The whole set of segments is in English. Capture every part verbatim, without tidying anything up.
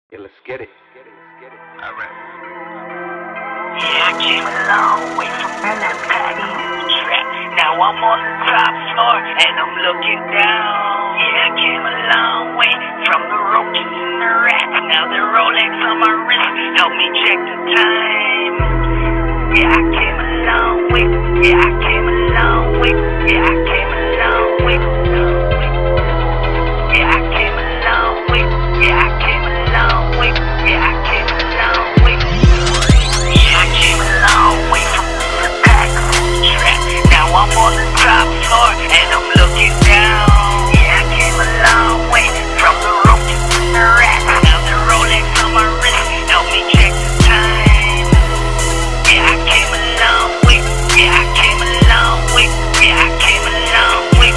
Yeah, let's get it. Alright. Yeah, I came a long way from that patio track. Now I'm on the top floor and I'm looking down. Yeah, I came a long way from the roaches and the rats. Now the Rolex on my wrist help me check the time. Yeah, I came a long way. Yeah, I came a long way. Yeah, I came a long way. Yeah, I came a long way. Yeah, I came a long way. Yeah, I came a long way. Yeah, I came a long way from the back of the track. Now I'm on the top floor and I'm looking down. Yeah, I came a long way from the roaches and the rats. Now the Rolex on my wrist help me check the time. Yeah, I came a long way. Yeah, I came a long way. Yeah, I came a long way.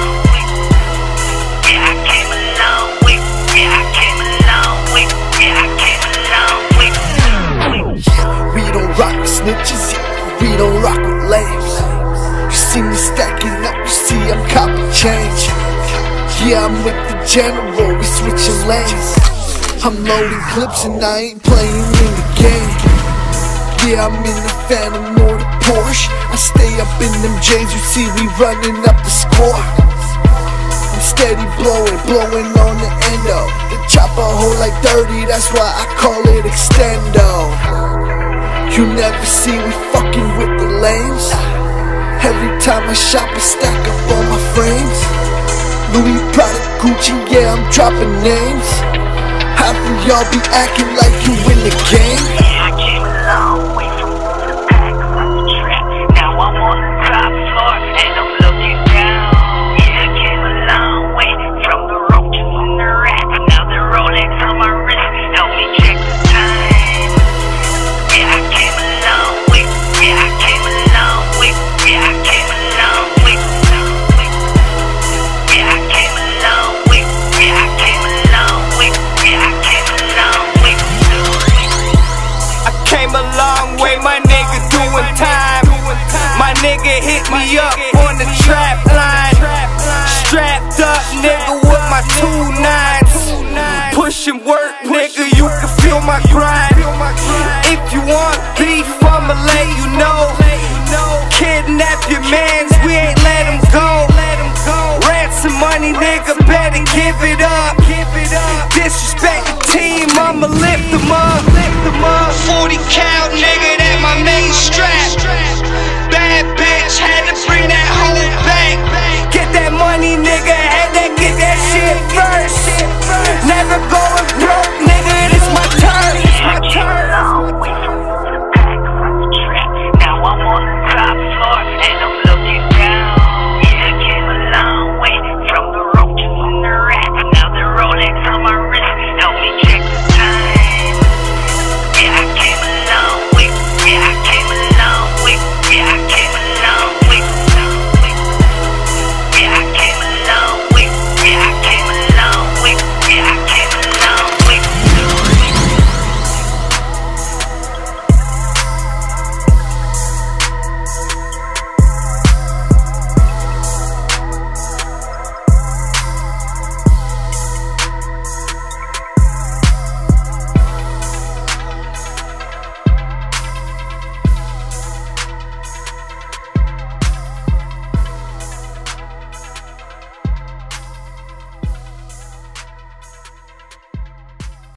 Yeah, I came a long way. Yeah, I came a long way. Yeah, I came a long way. We don't rock with snitches, yeah. We don't rock with lames. You see me stacking up, you see I'm copping change. Yeah, I'm with the general, we switching lanes. I'm loading clips and I ain't playing in the game. Yeah, I'm in the Phantom or the Porsche. I stay up in them J's, you see we running up the score. I'm steady blowing, blowing on the endo. The chopper hold like thirty, that's why I call it extendo. You never see we fucking with the lanes. Every time I shop I stack up all my frames. Louis, Prada, Gucci, yeah, I'm dropping names. Half of y'all be acting like you in the game. Yeah, I came a long way from the back of the track. Now I'm on the top floor and I'm looking down. Yeah, I came a long way from the roaches and the rats. Now the Rolex on my wrist help me check the time. Yeah, I came a long way. Yeah, I came a long way. Yeah, I came a long way. Yeah, I came a long way. Yeah, I came a long way. Yeah, I came a long way. I came a long way, my nigga doing time. My nigga hit me up on the trap line. Strapped up, nigga, with my two nines. Pushing work, nigga, you can feel my grind. If you want beef, I'ma let you know. Kidnap your mans, we ain't let him go. Ransom money, nigga, better give it up. Disrespect the team, I'ma lift them up. forty cal, nigga,